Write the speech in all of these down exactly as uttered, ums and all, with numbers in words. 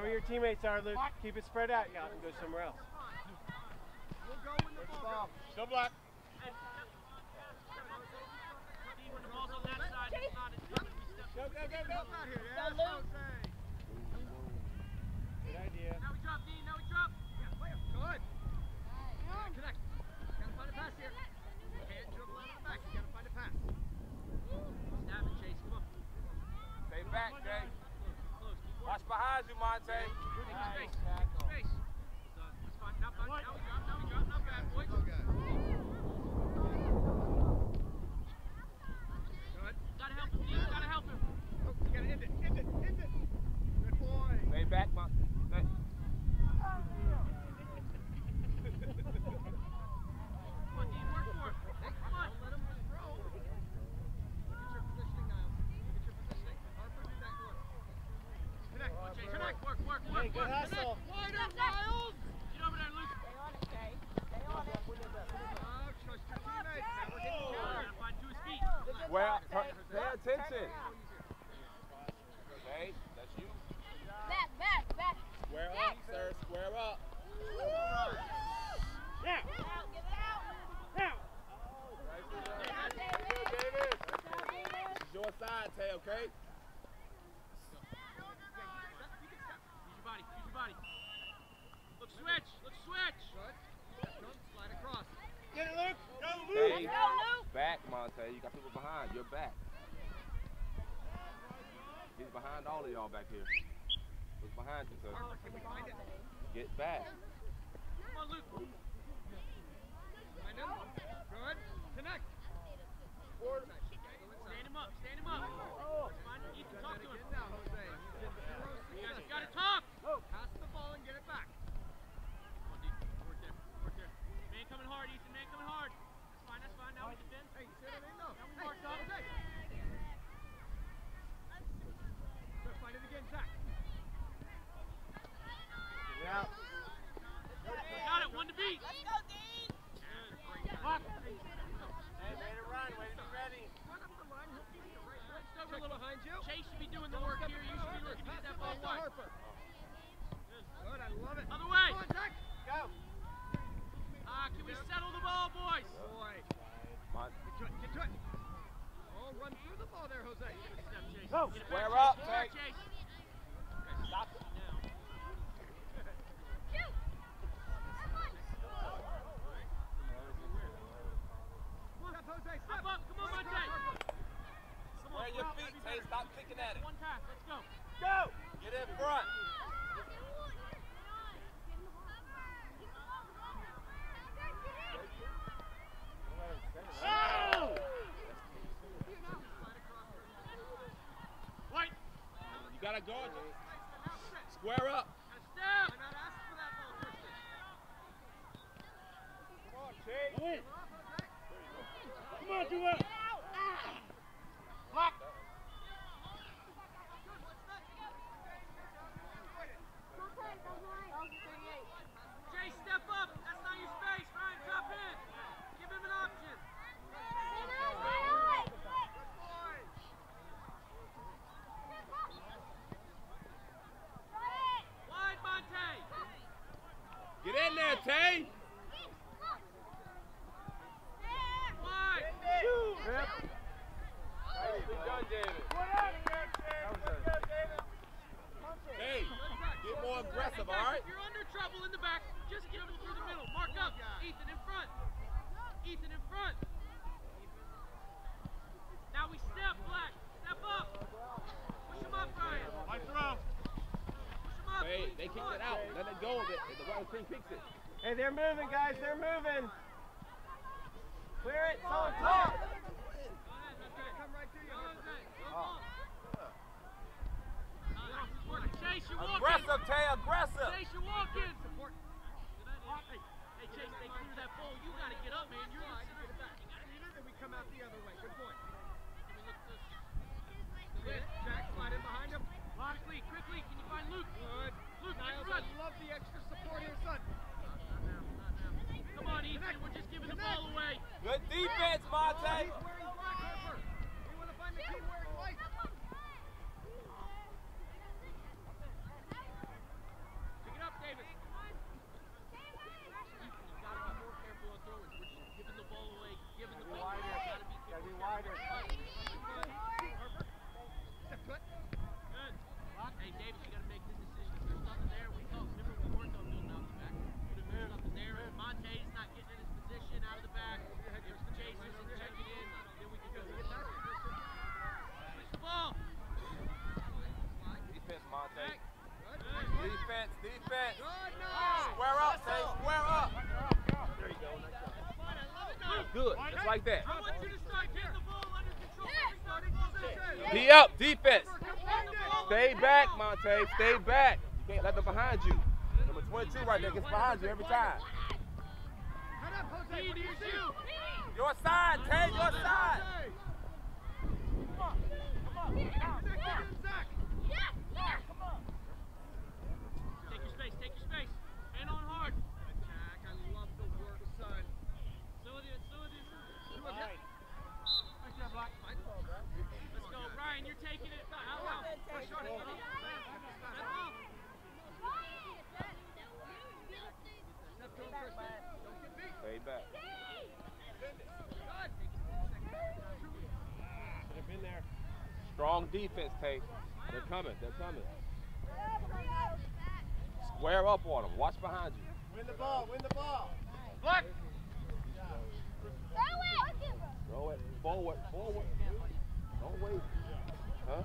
Where your teammates are, Luke. Keep it spread out. You got to go somewhere else. We'll go when the ball goes. Still black. When the ball's on that side, it's not as good as we step. Go, go, go, go. Help out here. Yes, Jose. Good idea. Now we drop, Dean. Now we drop. Yeah, play him. Good. Yeah, connect. Gotta find a pass here. You can't dribble out of the back. You gotta find a pass. Stab it, Chase. Come on. Stay back, Jay. Close. Keep Watch behind you, Monte. Take space. Take space. So, that's fine. Not bad. Now we drop. Now we drop. Not bad, boys. Okay. Gotta help him, Dean. Gotta help him. Oh, you gotta end it. End it. End it. Good boy. Stay back, Monte. Stay. Come on, Dean. Work for it. Come on. Don't let him throw. Look at your positioning, Niles. Look at your positioning. Harper, do that work. Connect. Come on, Chase. Connect. Work, work, work, Hey, good work. hustle. Wider, Niles. Get over there, Luke. Stay on it, Jay. Stay on it. Oh, trust your teammates. Now we're getting Oh, covered. gotta find to his feet. Well, pay attention. Okay, that's you. Back, back, back. Square up, sir. Square up. Now. Get out, get out. Now. David. This is your side, Tay, okay? Use your body. Use your body. Look, switch. Look, switch. Good. Come, slide across. Get it, Luke. Go, Hey, Let's go, Luke. back, Monte. You got people behind. You're back. He's behind all of y'all back here. What's behind you, sir? Harper, can we find it? Get back. Come on, Luke. Find him. Good. Connect. Stand him up. Stand him up. Find Ethan. Done Talk that to again him. now, Jose. You did zero You guys success. gotta talk. Pass the ball and get it back. Come on, Dean. Work there. Work there. Man coming hard, Ethan. Man coming hard. That's fine. That's fine. Now we defend. Hey, you see what I mean? No. Now we Hey, marked up. Jose. Good, find it again, Zach. Get out. Got it. One to beat. Let's go, Dean. Lock. Hey, way to run. Way to be ready. Run up the line. He'll give you the right Let's direction. over a little. Behind you. Chase should be doing the work here. You should be looking to get that ball Pass to wide. Harper. Good, I love it. Other way. Come on, Zach. Go. Ah, can we settle the ball, boys? Boy. Mon- Get to it, get to it. Oh, run through the ball there, Jose. Step, Chase. Go. Get it Square back, up, Chase. Get it back, Tay. Chase. Okay, stop it now. Step, Jose, step. Hop up. Come on, Monte. Come on, Square your bro. feet, That'd be Tay. better. Stop kicking at it. One pass. Let's go. Go. Get in front. Oh! White. You gotta guard it. Square up. Gotta step. Why not ask for that ball, Christian? Come on, Chase. Go in. Come on, Jose. Come on, do it. Lock. Chase, step up. That's not your space. Ryan, drop in. Give him an option. Wide, Monte. Get in there, Tay. Wide. Rip. Nicely done, David. Hey, get more aggressive, all right? If you're under trouble in the back, just get him through the middle. Mark up. Ethan in front. Ethan in front. Now we step, Black. Step up. Push him up, Ryan. My throw. Push him up. Hey, please. they Come kicked on. it out. Let it go. The, the right team kicks it. Hey, they're moving, guys. They're moving. Clear it. Solid top. Go ahead, Jose. Come right to you, Go, Harper. Jose. Go ball. Nice. This is working. Chase, you're walking. Aggressive, Tay. Aggressive. Chase, you're walking. Support. Good idea. Hey, hey, Chase, they clear that ball. You got to get up, man. You're the center of the back. You got to Clean it, and we come out the other way. Good point. Can we look at this? Good. Jack, slide in behind him. Quickly, quickly. Can you find Luke? Good. Luke, in Niles, front. I love the extra support here, son. Come on, Ethan. We're just giving the ball away. Good defense, Oh, Monte. he's wearing black, Harper. We want to find the team wearing white. like that. I want you to start getting the ball under control. Starting position. Be up, defense. Stay back, Monte. Stay back. You can't let them behind you. Number twenty-two right there gets behind you every time. Head up, Jose. What do you see? Your side, Tay, your side. Come on. Come on. Connect again, Zach. Come on. Take your space, take your space. Man on hard. Jack, I love the work, son. Slow it in, slow it in. You have hit. Nice job, Black. Let's go. Ryan, you're taking it. Out loud. First shot, buddy. That's all. Step to him, Kristen. Don't get beat. Stay back. Should have been there. Strong defense, Tay. They're coming. They're coming. Square up on them. Watch behind you. Win the ball, win the ball. Black. Throw it forward, forward. Don't wait. Huh?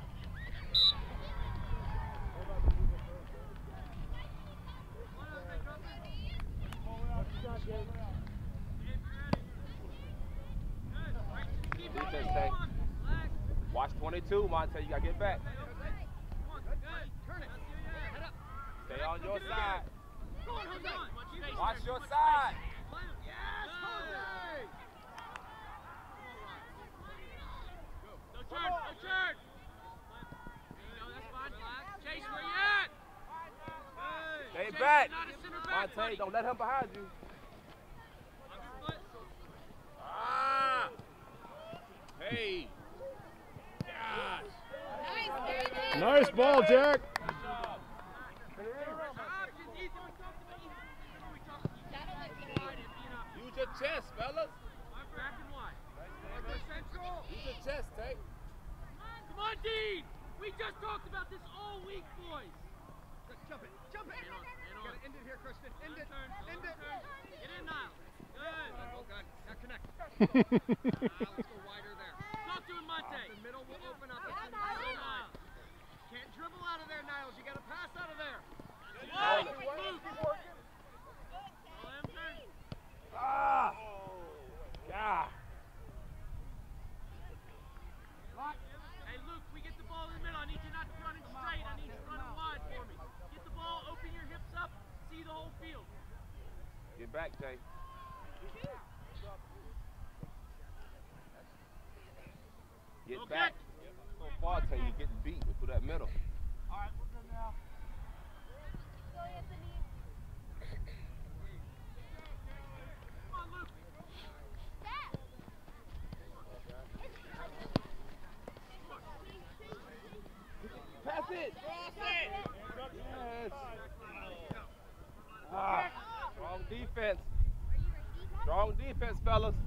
Defense, Tay. Watch twenty-two, Monte. You got to get back. Turn it. Head up. Stay on your side. Go on, Jose. Watch your side. Yes, Jose. No turn, no turn. There you go, that's fine. Chase, where you at? Stay Chase, back. you're not a center back, Monte, buddy. don't let him behind you. Split. Ah! Hey! Gosh! Nice ball, Jack. Use your chest, fellas. Back and wide. Use your chest, Tay. Come on, Dean! We just talked about this all week, boys. Jump it. Jump it. Man on, man on. Gotta end it here, Kristen. End it. Turn, End it. turn. Get in, Niles. Good. Well done. Now connect. Ah, let's go wider there. Talk to him, Monte. The middle will open up. Go, Niles. Can't dribble out of there, Niles. You gotta pass out of there. Hey, move. All them turn. Ah! God. Hey, Luke, we get the ball in the middle. I need you not running straight. I need you running wide for me. Get the ball, open your hips up, see the whole field. Get back, Tay. Get Okay. back. So far, Tay, you're getting beat through that middle. All right, we're good now. Come on, Luke. Pass it. Yes. Ah, strong defense. Strong defense, fellas.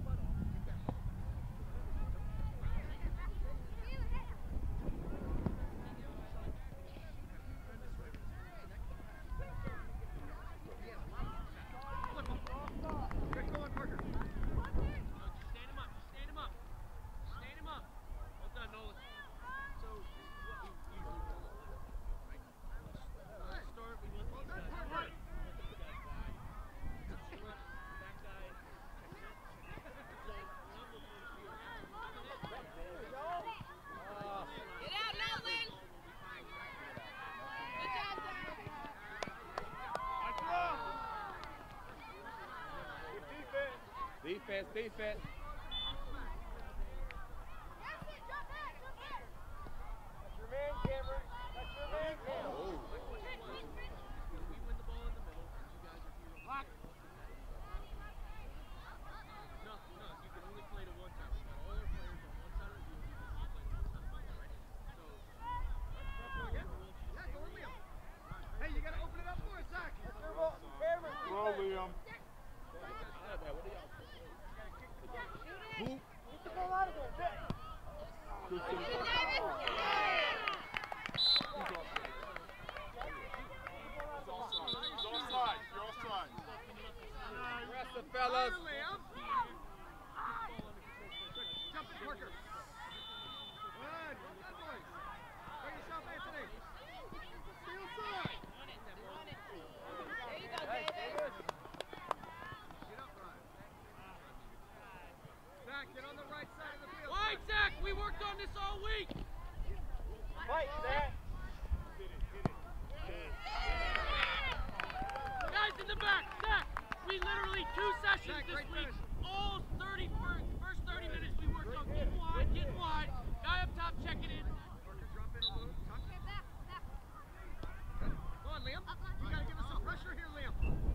Get going, Parker. Stand him up. Stand him up. Stand him up. Well done, Nolan. So, this is what we usually call it, right? Let's start. We want these guys to run. That guy. Get out, Nolan. Good job, Zach. Defense, defense. That's it, jump back, jump back. That's your man, Cameron. That's your man, Cameron. Oh. We win the ball in the middle, and you guys are here. Lock. No, no, you can only play to one side. We got all our players on one side of the field. You can only play to one side of the field, right? So, Go again. Yeah, go on, Liam. Hey, you gotta open it up for us, Zach. Cameron, Well, Liam. Boop. get the ball out of there. Jack. Rest the fellas. Fire, Liam. Jump it, Parker. Good. Good boys. Bring yourself, Anthony. Steal side. There you go, David. Get up, Ryan. this all week. Fight, Zach. Guys in the back, Zach. We literally two sessions Zach, this great week. finish. All thirty first, first thirty minutes we worked on getting wide, getting wide. Guy up top checking in. Parker, drop in a little. Tuck. Go on, Liam. You gotta give us some pressure here, Liam.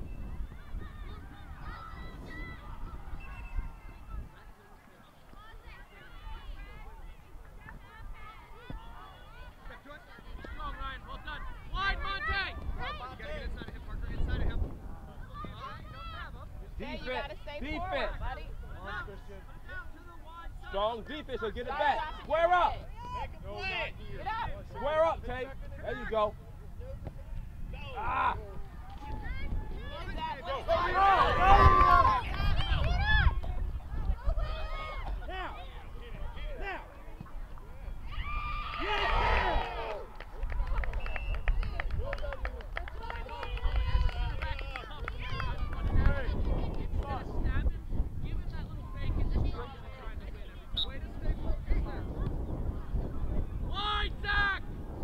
Step to it. Strong, Ryan. Well done. Wide, Monte. You gotta get inside of him, Parker. Inside of him. Uh, you don't have him. Hey, you Defense. gotta stay Defense. forward, buddy. Down to the wide side. Strong defense, so get it Stop back. stopping Square your up. head. Get up. Square up, Tate. There you go. Ah. What is that? What is Go, that? go, Now. Now. Give him that little fake and just throw him and try to win every time. Way to stay focused there. Wide, Zach!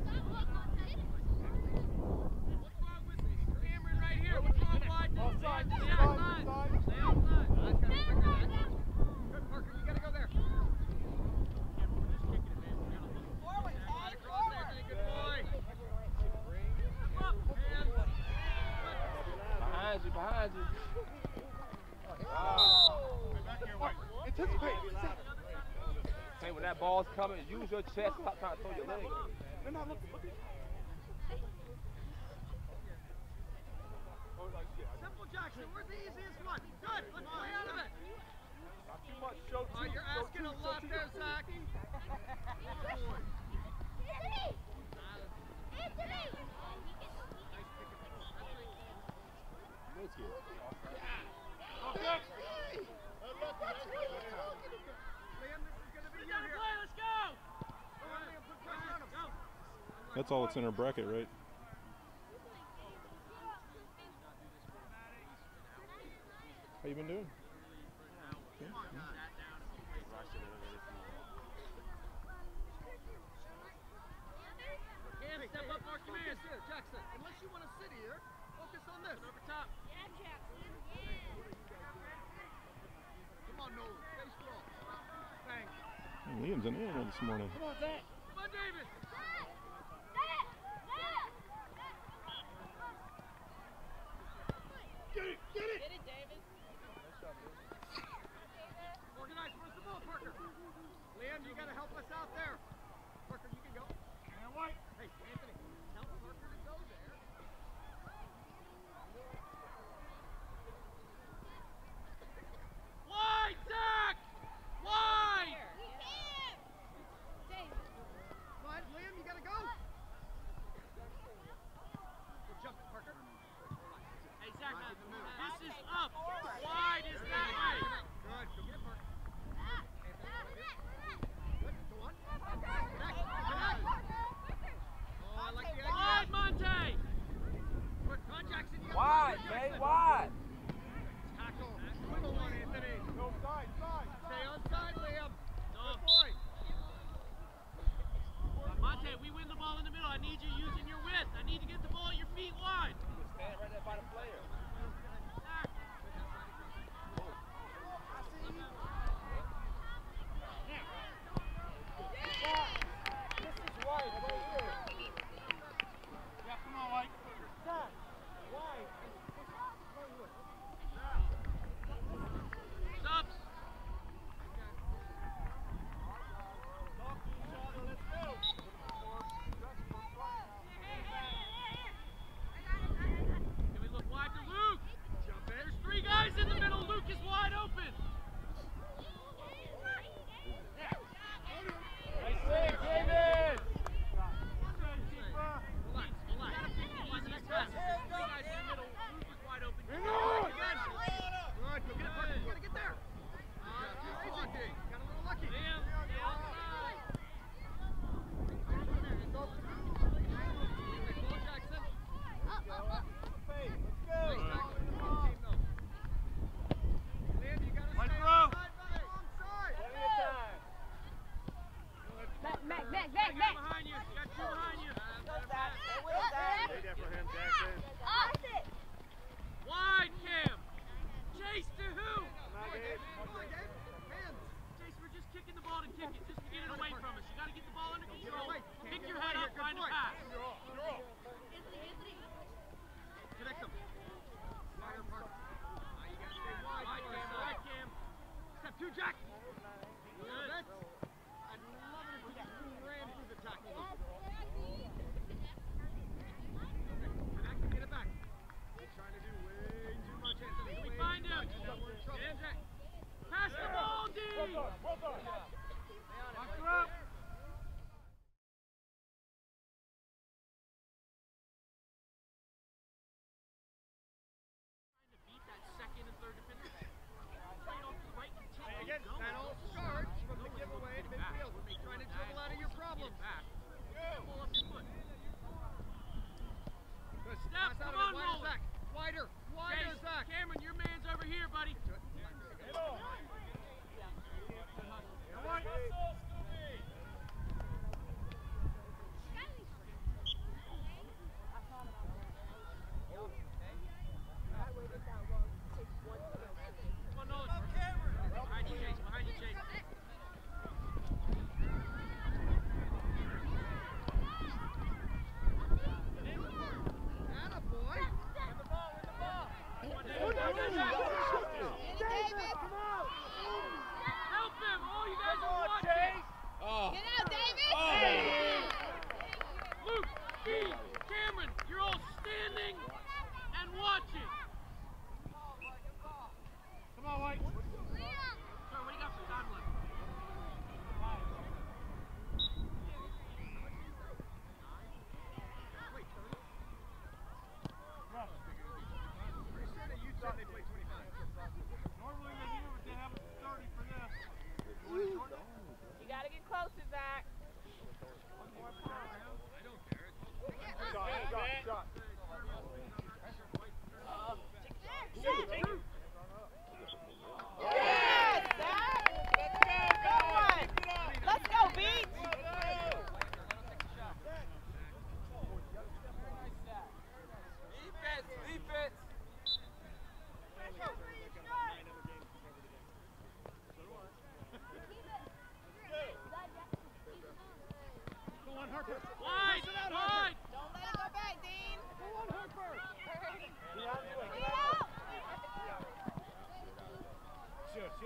What's wrong with Cameron right here? What's wrong wide? Offside. Stay outside. Stay outside. That's gotta figure that. Good, Parker. You gotta go there. Forward, Right Tag. across there, Forward. Anthony. Good boy. Up, Hands. Behind you, behind you. Anticipate. Say when that ball's coming, use your chest. Stop trying to throw your leg. No, no, look, look. Simple Jackson. Where's the easiest one? Good. Let's play out of it. Not too much. Show Oh, two. you're Show asking two, a show lot two. there, Zach. Oh, boy. Liam, this is gonna be you down and here. play. Let's go. Go on, Liam. Put pressure on him. Go. That's all that's in our bracket, right? How you been doing? Cam, step up, mark your man. Focus here, Jackson. Unless you want to sit here, focus on this. Over top. Come on, Nolan. Stay strong. Bang. Man, Liam's an animal this morning. Come on, David. Get it, get it. Get it, David. Organize. Where's the ball, Parker? Liam, you got to help us out there. Parker, you can go. And white. Hey, Anthony, help Parker to go there. Wide, Zach! Wide! David.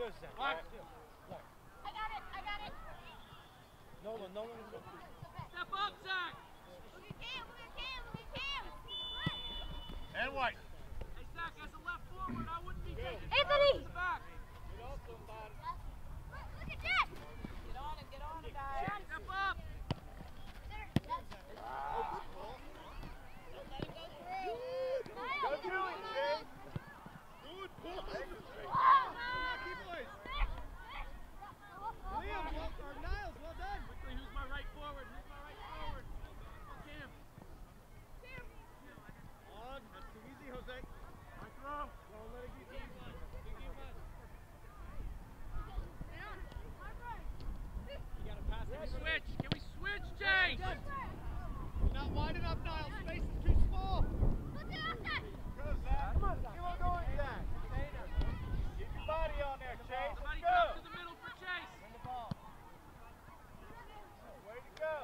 Good, Zach. Black. I got it, I got it. Nolan, Nolan. Step up, Zach. Look at Cam, look at Cam, look at Cam. And white. Hey, Zach, as a left forward, I wouldn't be taking Anthony! to the back. Look at Jack. Get on it, get on it, guys. Step up. Go to it, Jay. Good pull. Wow. Lucky boys. Liam, well, or Niles, well done. Quickly, who's my right forward? Who's my right forward? Cam. On. That's too easy, Jose. My throw. Don't let it get Big easy. one. Big one. You gotta pass. Can we switch? Can we switch, Jay? You're not wide enough, Niles. Space is too small. Go, Zach. Come on, keep on going, Zach. Get your body on there, Chase. Somebody Let's go. come to the middle for Chase. Bring the ball. Way to go.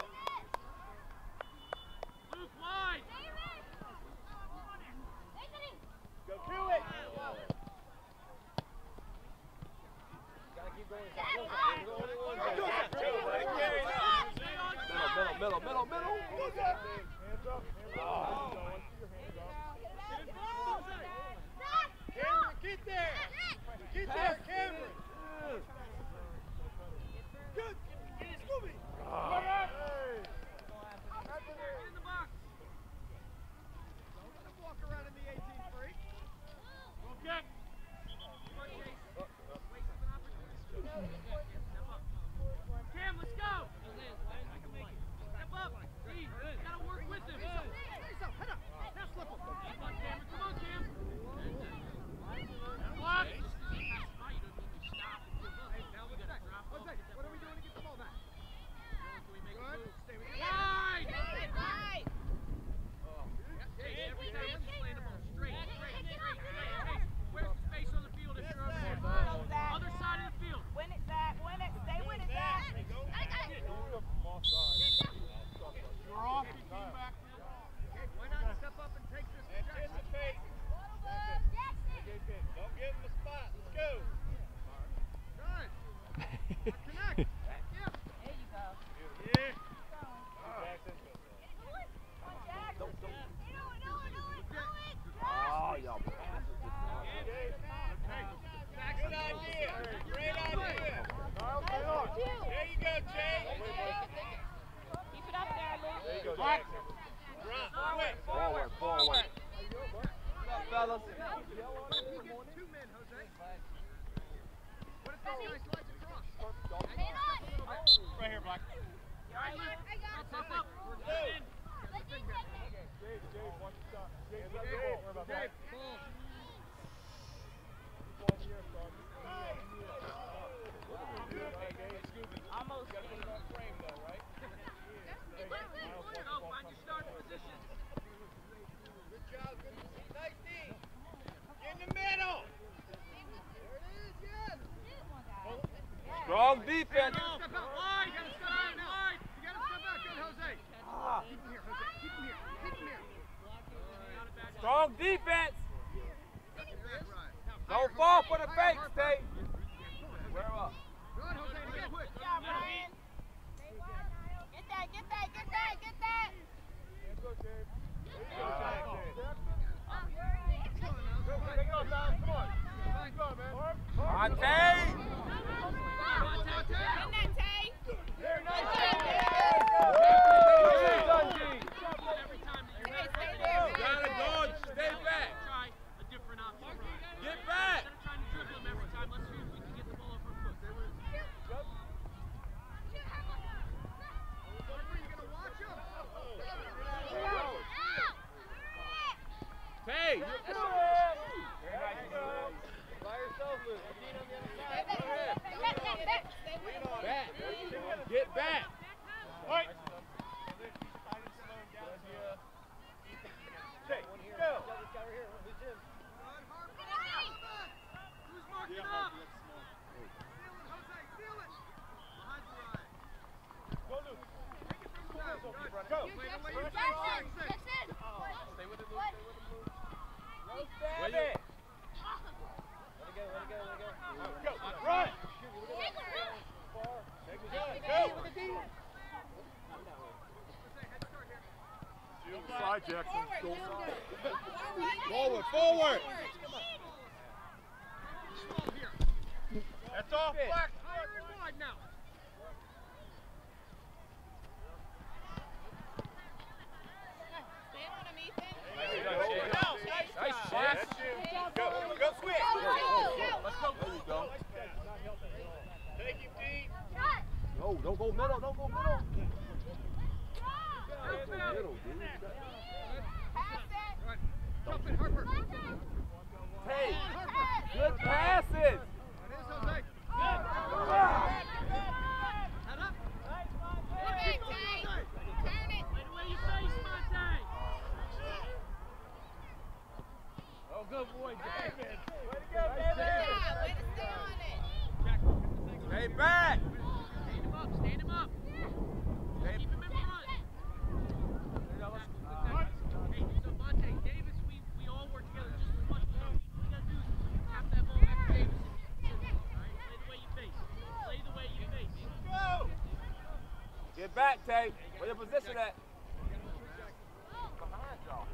Luke wide. Go to it. Gotta keep going, Zach. You're the only one, Zach. Go, Zach. Carry that. Stay on Middle, middle, middle, middle, middle. Go, Zach. Hands up. Hands up. Oh. Cameron, get there. Get there, Cameron. Good. Get it, Scooby. Hey. Get in the box. Don't let him walk around in the eighteen free. Okay. Come on, Chase. Waste of an opportunity. Step up. Cam, let's go. Step up. Steve, you gotta work with him. Face up. Head up. Now slip him. Come on, Cameron. Come on, Cam. Block. Pass by, you don't need to stop and give up. Hey, now You what's gotta next? drop Jose, off, get that what are we ball doing to get the ball back? back. Can we make a Good. move? Stay with it. Wide. Right. Chase, every time let's play the ball straight, straight, straight, straight. Chase, where's the space on the field if you're over there? Go, Zach. Other side of the field. Win it, Zach. Win it. Stay with it, Zach. I got it. You're off. You came back. Okay, why not step up and take this projection? Anticipate. Don't give him the spot. Let's go. Good. Connect. Yeah. There you go. Yeah. Oh, y'all passes. Good idea. Great idea. There you go, Jay. Keep it up there, Luke. There you go, Jay. Run, quick. Forward, forward. What's up, fellas? What if he gets two men, Jose? What if this guy slides across? Right here, Black. Right, Luke. Step up. Get in. Jake, ball. Almost. Go, find your starting position. Good job. Good. Nice D. Get in the middle. There it is, yes. Strong defense. Step out wide. You gotta step out now. Wide. You gotta step out. Good, Jose. Ah. Keep him here, Jose. Keep him here. Keep him here. Not a bad Strong defense. That's right. Don't fall for the fake, stay. Wear up. Good, Jose. Again. Good job, Ryan. Get that, get that, get that, get that. Take it off, Niles. Come on. Go, man. Monte. Get that, Tay. There, nice. every time that you Hey, stay there. Gotta go. Stay back. try a different option. Get back. Instead of trying to dribble him every time, let's see if we can get the ball off our foot. Hey. By yourself, Luke. Dean on the other side. Back, Go ahead. back, back, back. Stay with it. Back. Get back. Right. Jay, go. Who's marking up? Go, Luke. Go. Go. Jackson, Jackson. Stay with it, Luke. Stay with it, Luke. No Where stab you- it. Let it go, let it go, let it go. Go. Run. Side, Jackson. Go Forward, forward. Slow here. That's off. Black. Higher and wide now. Stand on him, Ethan. Nice shit. Go, go switch. Go, go, go. Let's go. There you go. Take him deep. No, don't go middle. Don't go middle. Middle, dude. Pass it. Right. Jump in, Harper. Hey, Harper. good passes. That is Jose. Head up. Turn it, Tay. Turn it. Play the way you face, Monte. Oh, good boy, David. Good job. Way to stay on it. Stay back. Stand him up, stand him up. Stay Keep him in front. Hey, so Monte, Davis, we, we all work together just as much. So we gotta do is tap that ball back to Davis. Alright, play the way you face. Play the way you face. Go. Get back, Tay. Where your position at? Behind y'all.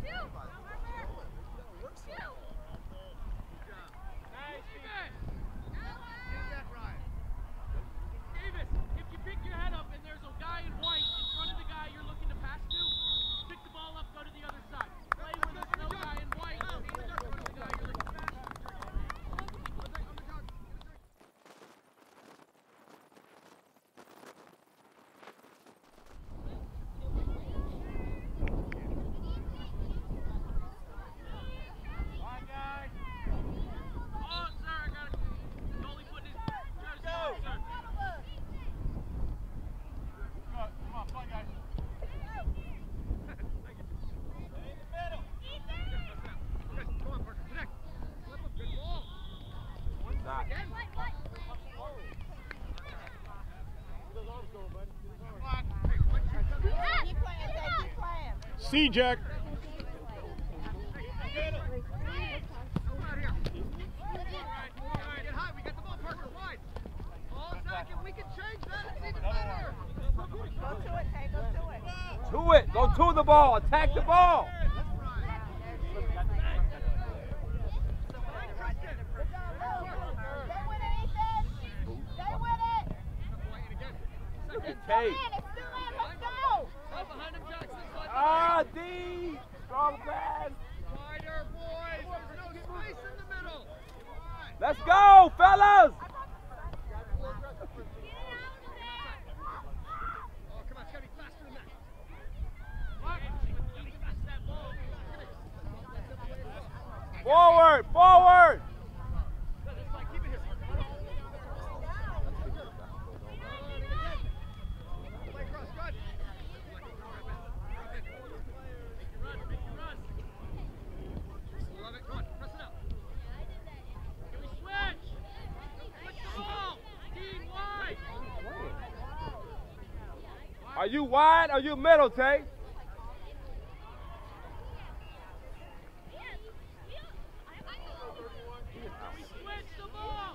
Davis, if you pick your head up and there's a guy in white in front of the guy you're looking to pass to, pick the ball up, go to the other side. Play when there's no guy in white in front of the guy you're looking to pass to. Line guy. Oh, sir, I got it. Goalie putting his jersey on, sir. Come on, come on, fun guys. Come on, Parker. Connect. Flip him. Good ball. Not. Hey, one, two, seven. Keep playing, Tay. Keep playing. See, Jack. Come out here. All right, get high. We got the ball, Parker. Wide. Ball back, and we can change that. It's even better. Go to it, Tay. Go to it. To it. Go to the ball. Attack the ball. That's right. Stay with it, Ethan. Stay with it. Wide again. Second. Tay. Man, it's still in. Let's go. Stop behind him, Jackson. Slide Ah, D. Strong pass. wider, boys. There's no space in the middle. Let's go, fellas. Oh, come on, it's gotta be faster than that. Forward, forward. Keep it here. Play cross, good. Love it, go on, press it out. Can we switch? Switch the ball. Dean, wide. Are you wide or you middle, Tay? We switch the ball.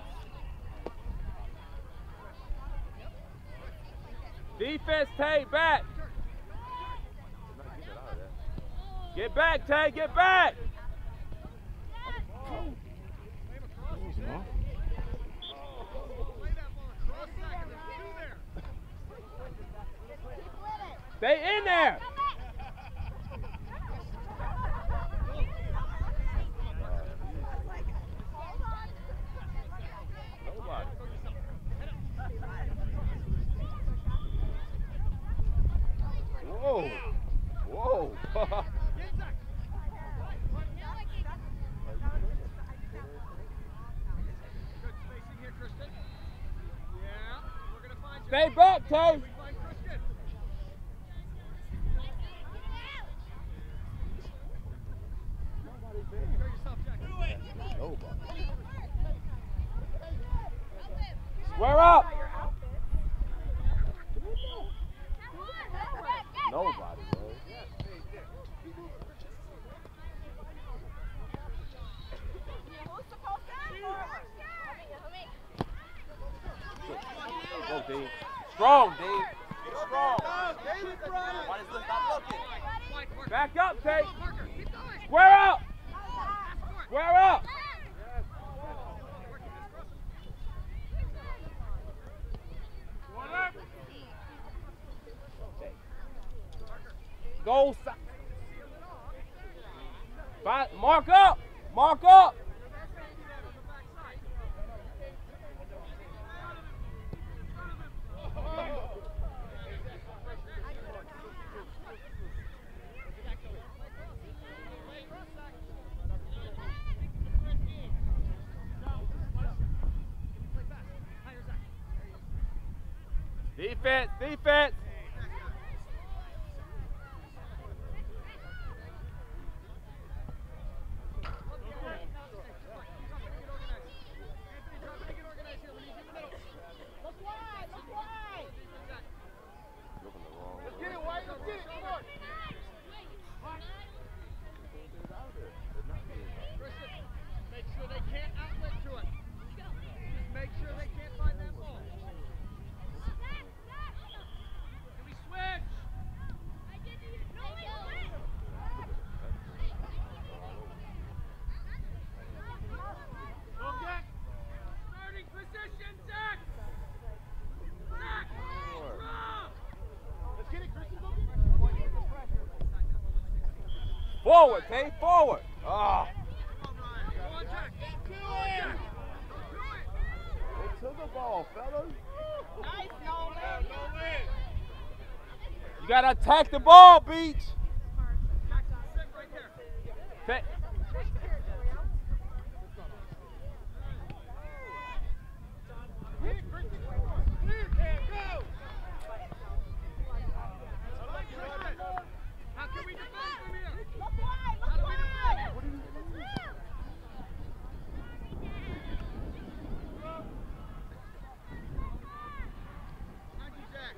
Defense, Tay, back. Get back, Tay, get back. No. Play that ball across second. There's two there. Stay in there. Nobody. Whoa. Whoa. Get Zach. Good spacing here, Kristen. Yeah, we're gonna find you. Stay back, Tay. We find Kristen. Go yourself, Jackson. Nobody. Square up. Nobody, bro. Who's supposed to be forward? Go, D. Strong, D. Strong. David, Why does this not looking? Back up, Tate. Parker, keep going. Square up. Ask for it. Square up. Go. Five, mark up. Mark up. Defense, defense. Make sure they can't outlet to it. Just make sure they can't find that ball. Can we switch? Starting position, Zach! Zach! Rob! Let's get it, Christian. Forward, Tate, forward. Ah. Go on, Jack. Do it. They took the ball, fellas. Nice, Nolan. You gotta attack the ball, Beach. Sit right there. Ta- Hit it, Christian. Clear, Cam, go. How can we defend from here? Look wide, How look do we defend? wide. Thank you, Jack.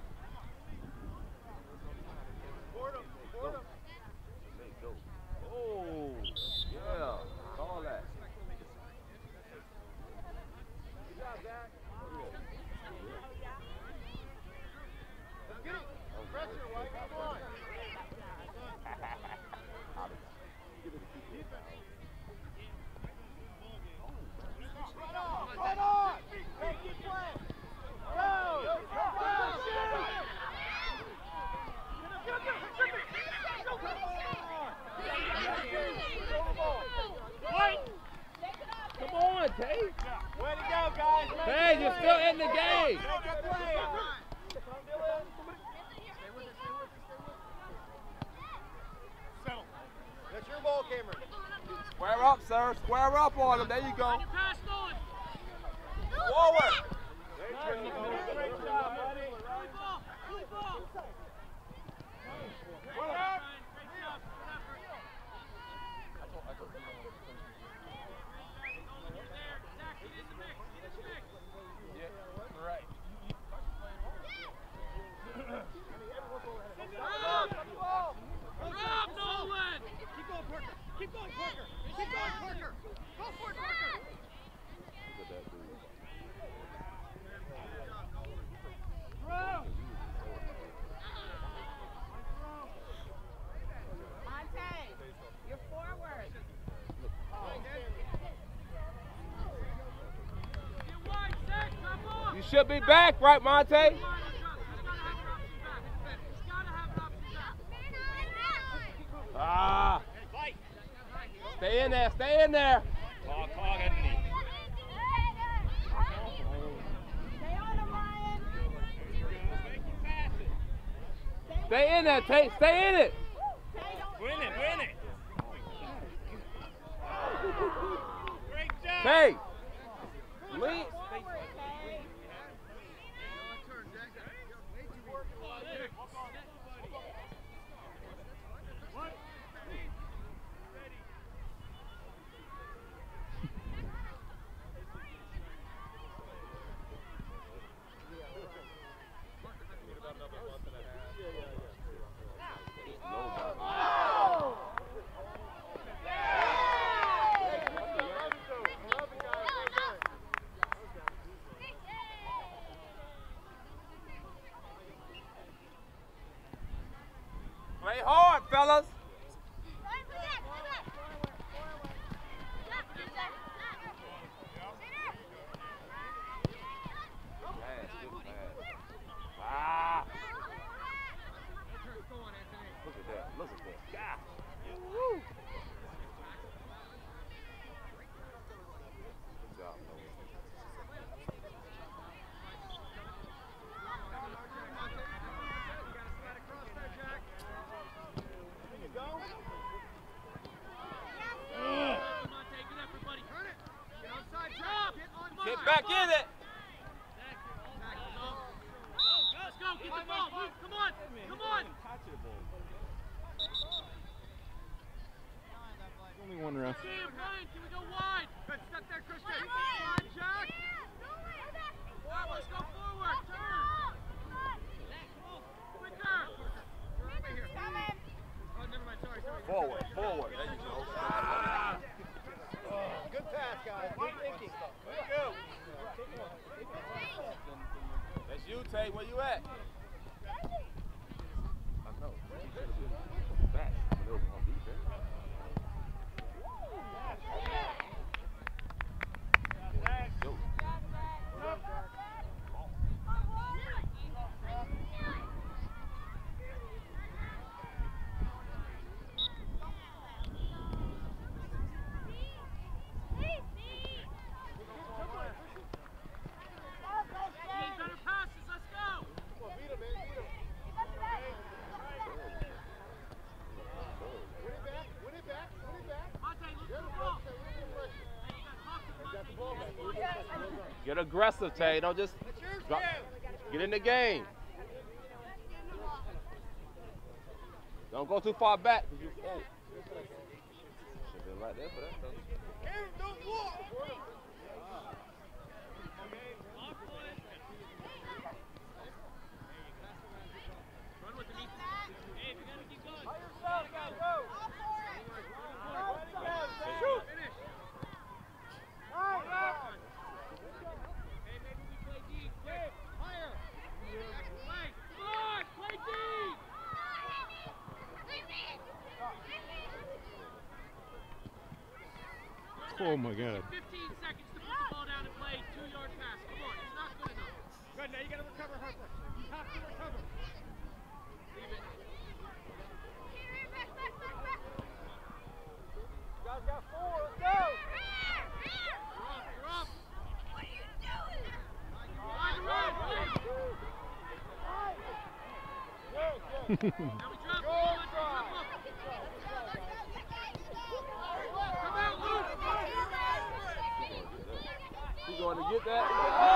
Board him, board him. Oh, yeah. Call that. Good job, Zach. Let's get it. Pressure, White. Come on. Right on, right on. Hey, keep playing. Go. Go. Come on, Tate. Way to go, guys. Make Hey, it you're play. still in the game. Make it play. Come, Dylan. Settle. That's your ball, Cameron. Square up, sir. Square up on him. There you go. Your pass, Nolan! Forward. Great job, buddy. Good ball! Good ball! What up? Ryan, great job. Good effort. Nolan, you're there. Zach, get in the mix. Get in the mix. Yeah, right. Rob! Rob, Nolan! Keep going, Parker. Keep going, Parker. Keep going, Parker. Go for it, Parker. Monte, you're forward. Get wide, Zach! Drop off! You should be back, right, Monte? He's gotta have an option back. He's gotta have an option back. Ah. Stay in there. Stay in there. Cog, cog underneath. Stay on him, Ryan. Stay in there, Tate. Stay in it. Stay, don't Win it, win it. Great job. Tate. Lead. forward, Tay. Turn, Jack. Way too easy. Play hard, fellas. off. Cam, Ryan, can we go wide? Good step there, Christian. Come on, Jack. Come, let's go forward. Turn. Quicker. Over here. Oh, never mind. Sorry, sorry. Forward, forward. There you go. Ah. Good pass, guys. Good thinking. Good go. That's you, Tay. Where you at? I know. He should have been back. But it was on defense. Go. Need better passes. Let's go. Come on, beat him, man. Beat him. Win it back. Win it back. Win it back. Monte, look Get for him, the ball. Fletcher. Win it, Fletcher. Hey, you gotta talk to Got the Monte. ball back. Well done. Get aggressive, Tay. Don't just drop. Get in the game. Don't go too far back. You, oh. Should have been right there for that, though. Aaron, don't walk. Run with the knee. Hey, we gotta keep going. By yourself, guys. Go. Shoot. Finish. All right. Hey, maybe we play deep. Quick. Higher. Play. Come on. Play deep. Oh my God. fifteen seconds to put the ball down and play two-yard pass. Come on. It's not good enough. Good, now you gotta recover, Harper. You have to recover. Leave it. You guys got four. Let's go. You're up. You're up. Run, run, run. Now we drop the ball. Let's drop up. Come out, Luke. You going to get that?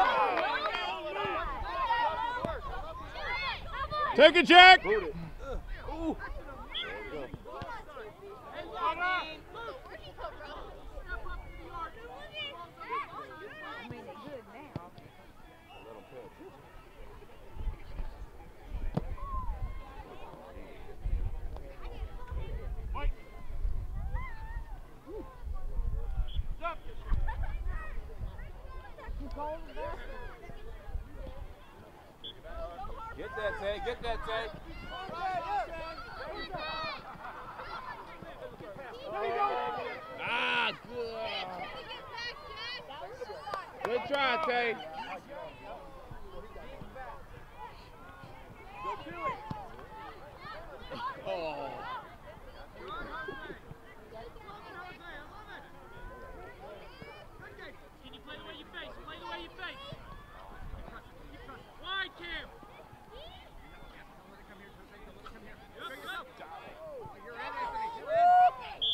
Take it, Jack. Boot it. Ooh. There you go. Hey, Luke. Luke. Step up to the yard. I mean, they're good now. Let him play. Get that, Tay. Get that, Tay. Ah, good. Good try, Tay. Oh. Can you play the way you face? Play the way you face. Wide, Cam. Yep, go. You're in, Anthony. You're in.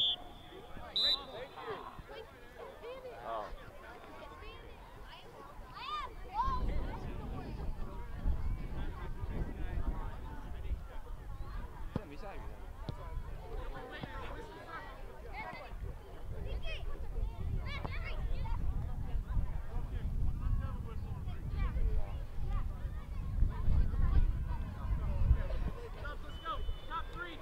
Oh. Stop, let's go. Top three.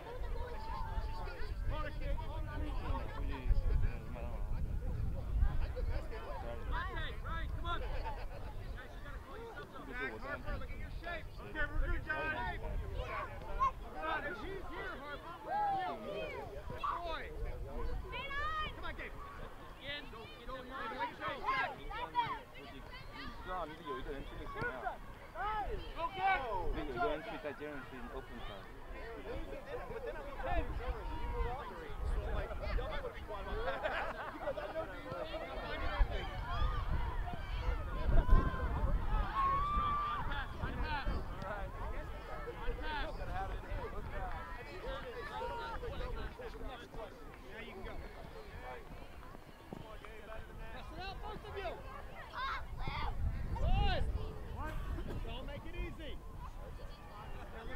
Monte, Ryan, come on. Guys, you gotta call yourself up. Jack, Harper, look at your shape. Okay, we're good, John. Good, and she's here, Harper. Where are you? Boy. Come on, Gabe. Again, go get Go, them you're on. in the right shape, Jack. 你有一个人去那边啊， Okay. 那有一个人去在接上去 open 上。 But then I'm okay. You move on. So, like, y'all might want to be quiet about that. Because I know you really want to find anything. Pass, find a pass. Find a pass. Gotta have it in hand. Look at that. Now you can go. Pass it out, both of you. Good. Don't make it easy. No.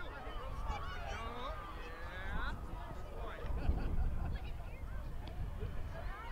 Yeah. Boy.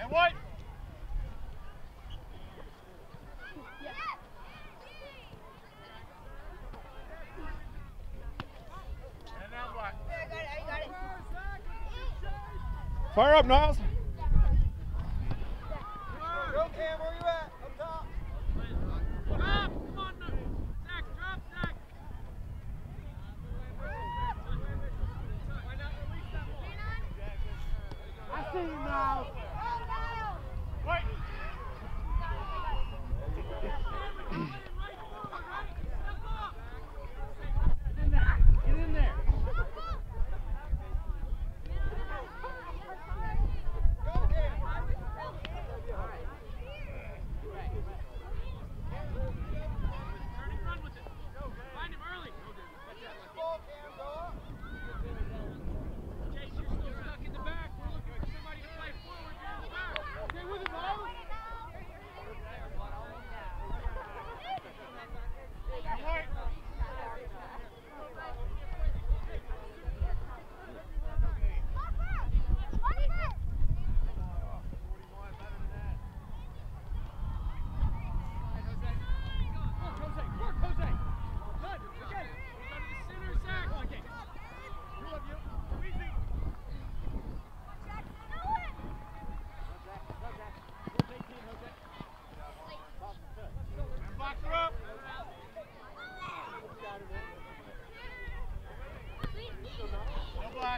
And what? And now black. Fire up, Niles. Go, Cam, where you at? Up top. Drop! Come on, no. Zach, drop, Zach! Why not release that ball? I see you now. Wait. Right forward, right? Step up! Get in there. Get in there. Go, Cam. Turn and run with it. Find him early. Ball, Cam, go up. Chase, you're still stuck in the back. We're looking for somebody to play forward. You're in the back. Stay with him, Miles. Right. Box her up. No black.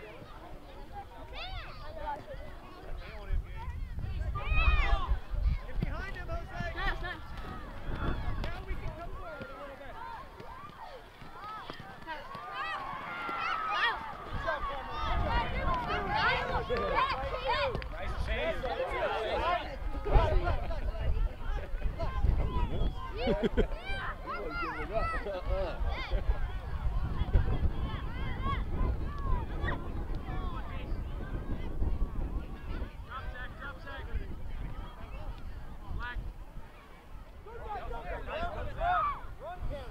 Get behind him, Jose. Now we can come forward a little bit. Drop, Zach, drop, Zach. Black. Run, Cam.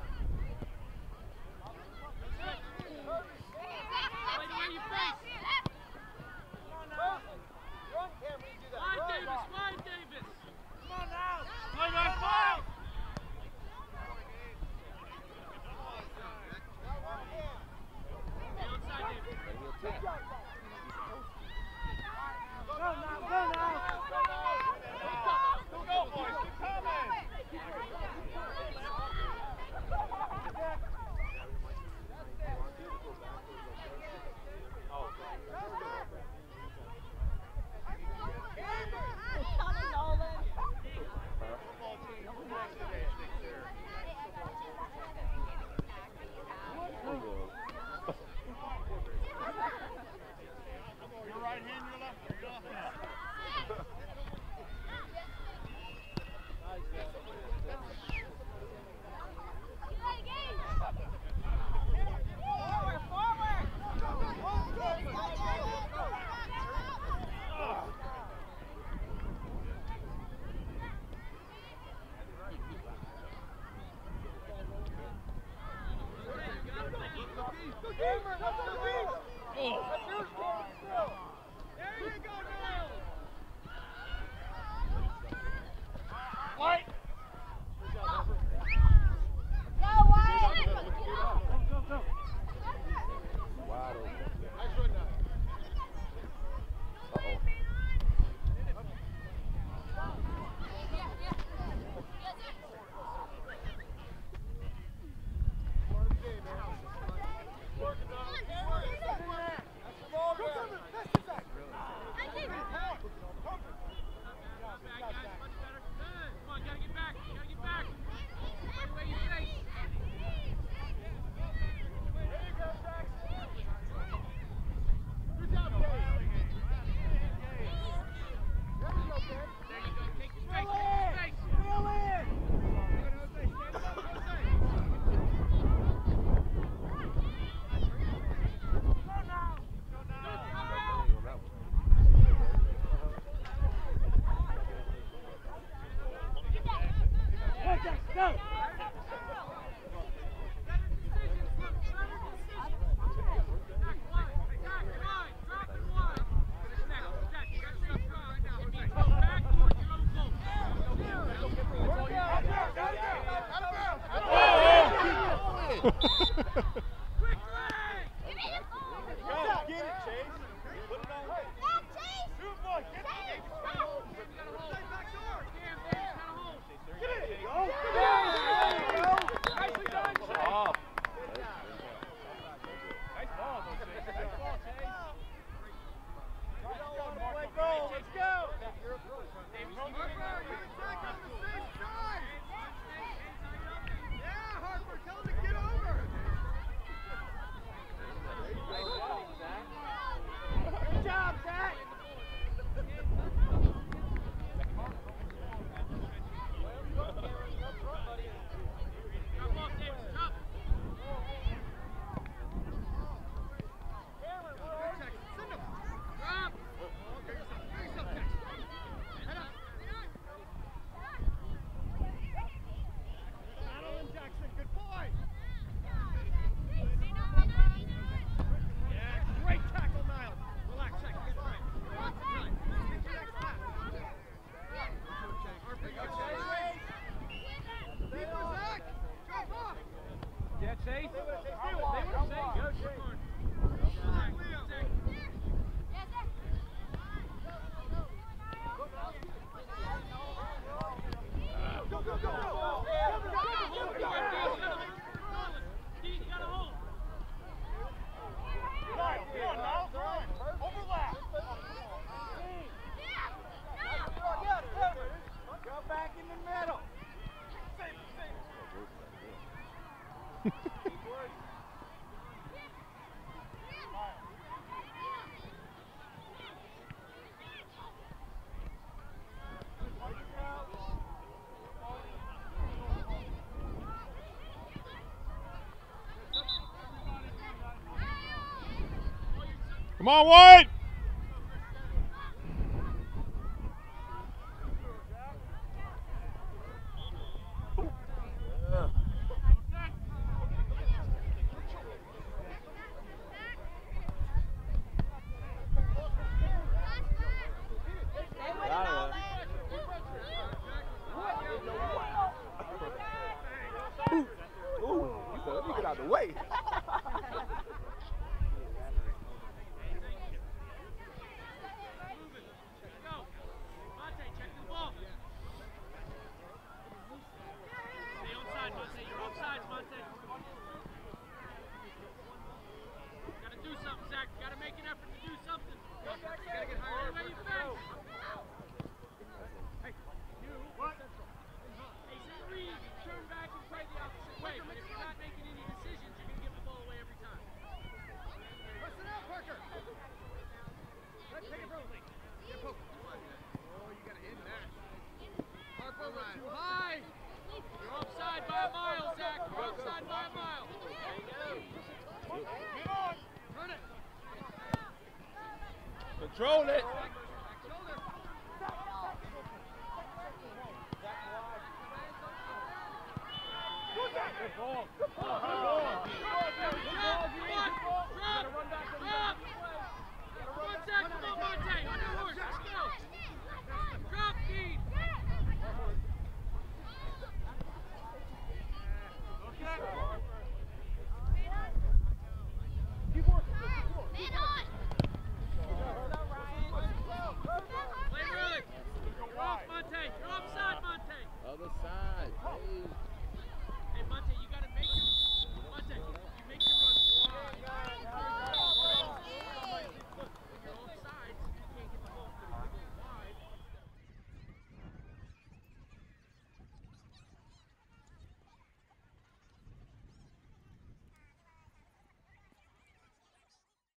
Play the way you face. Run, Cam, when you do that. Wide Run. Davis, wide Davis. Come on now. Play nice ball. Quick play! Go, get it, Chase. Put it on. Shoot, boy, get it. Get it. Go. Nicely done, Chase. Oh. Nice ball, though, Chase. Nice ball, Chase. Let's go, Mark. Go, let's go. Yeah, Harper, tell him to get over. Good job, Zach. Drop off, Davis, drop. Send him. Drop. Get yourself, get yourself, Tex. Head up. Battle him, Jackson. Good boy. Yeah, great tackle, Niles. Relax, check. Good time. Lots of time. Get your next pass. Harper, you go, Chase. Keep her, Zach. Drop off. Yeah, Chase. Stay with him, Chase. Go, Chase. Zach, Leo. Go, go, go, go. D, you gotta hold. Nice, good, Niles. Overlap. Go back in the middle. Save, save. Keep working. Come on, White! Ooh, you said, let me get out of the way. Go. Monte, check the ball. Stay onside, Monte. You're offsides, Monte. Gotta do something, Zach. Gotta make an effort to do something. Gotta get higher. Where you fence. Hey, you. What? Hey, Zach Reed, turn back and play the opposite way. But if you're not making any decisions, you're gonna give the ball away every time. Listen out, Parker. Let's take it early. Get poke. Oh, you gotta end that. Harper, we're too high. You're offside by a mile, Zach. You're offside by a mile. Get on. Turn it. Control it. Back shoulder. Good ball. Good ball. Good ball. Drop, drop, drop. Come on, Zach. Come on, Monte. On your horse.